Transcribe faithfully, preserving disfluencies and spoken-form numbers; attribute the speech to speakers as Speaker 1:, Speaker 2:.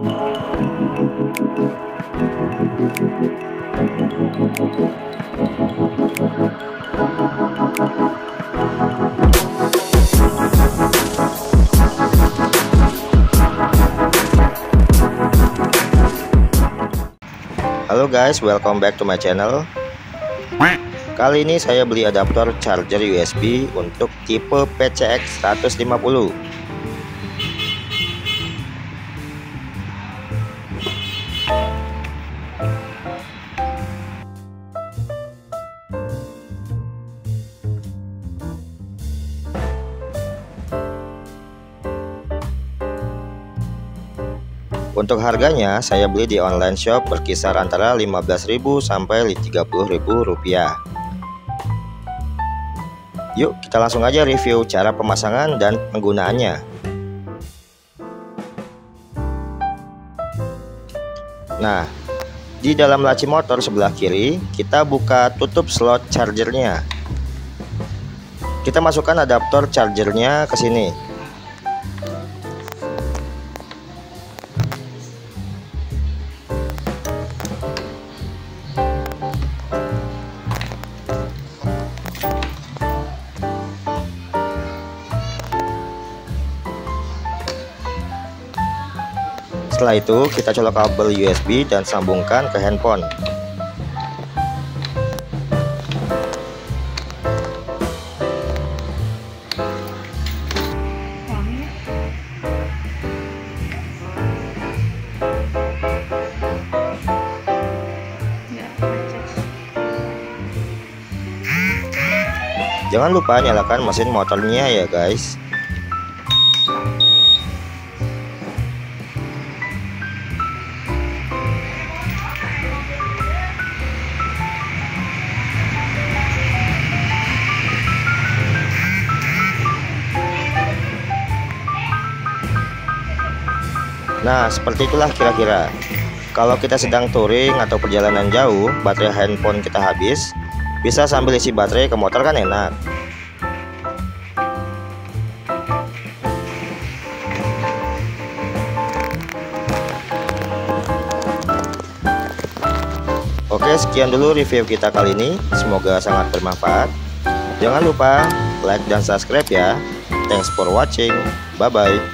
Speaker 1: Halo guys, welcome back to my channel. Kali ini saya beli adaptor charger U S B untuk tipe P C X seratus lima puluh. Untuk harganya saya beli di online shop berkisar antara lima belas ribu sampai tiga puluh ribu rupiah. Yuk kita langsung aja review cara pemasangan dan penggunaannya. Nah, di dalam laci motor sebelah kiri kita buka tutup slot chargernya. Kita masukkan adaptor chargernya ke sini. Setelah itu kita colok kabel U S B dan sambungkan ke handphone. Jangan lupa nyalakan mesin motornya ya guys. Nah, seperti itulah kira-kira. Kalau kita sedang touring atau perjalanan jauh, baterai handphone kita habis, bisa sambil isi baterai ke motor kan enak. Oke, sekian dulu review kita kali ini. Semoga sangat bermanfaat. Jangan lupa like dan subscribe ya. Thanks for watching. Bye-bye.